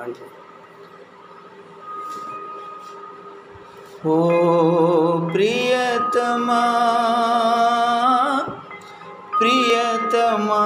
మంచిది. ఓ ప్రియతమా ప్రియతమా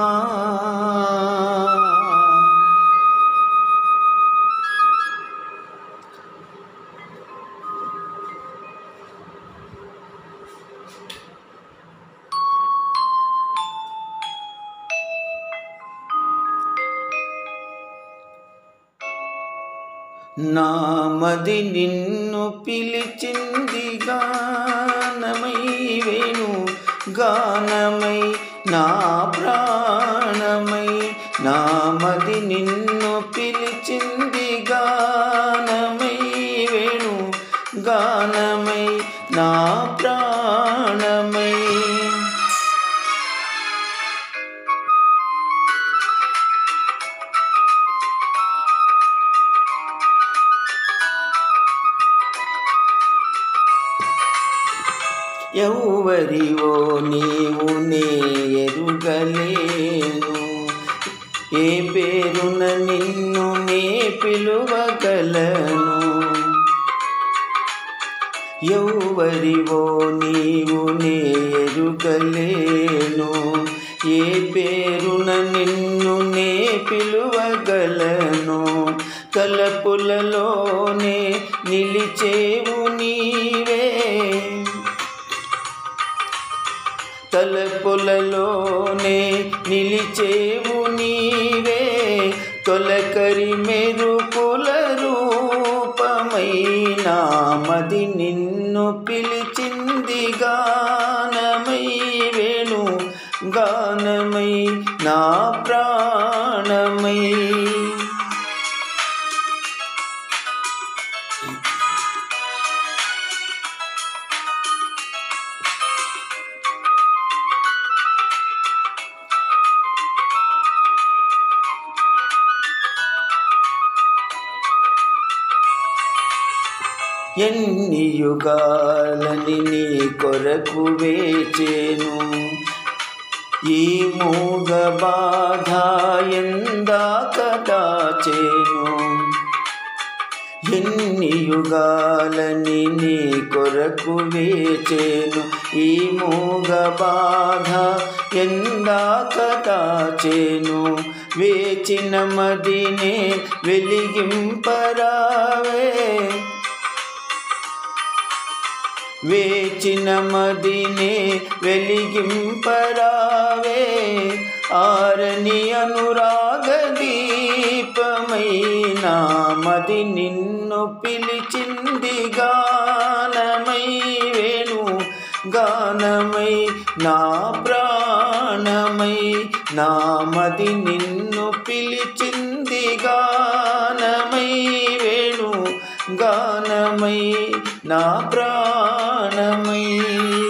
నామది నిన్ను పిలిచింది గానమై వేణు గానమై నా ప్రాణమై. నామది నిన్ను పిలిచింది గానమై వేణు గానమై నా ప్రాణమై. ఎవ్వరివో నీవు నే ఎరుగలేను, ఏ పేరున నిన్ను నే పిలువగలను. ఎవ్వరివో నీవు నే ఎరుగలేను, ఏ పేరున నిన్ను నే పిలువగలను. తలపులలోనే నిలిచేవు నీవే, తలపులలోనే నిలిచేవు నీవే. తొలకరి మెరుపుల రూపమై నామది నిన్ను పిలిచింది గానమై వేణు గానమై నా ప్రాణమై. ఎన్ని యుగాలని నీ కొరకు వేచేను, ఈ మూగ బాధ ఎందాక దాచేను. ఎన్ని యుగాలని నీ కొరకు వేచేను, ఈ మూగ బాధ ఎందాక దాచేను. వేచిన మదినే వెలిగింపరావే, వేచిన మదినే వెలిగింపరావే. ఆరని అనురాగ దీపమై నామది నిన్ను పిలిచింది గానమై వేణు గానమై నా ప్రాణమై. నామది నిన్ను పిలిచింది గానమై వేణు గానమై నా ప్రాణమై.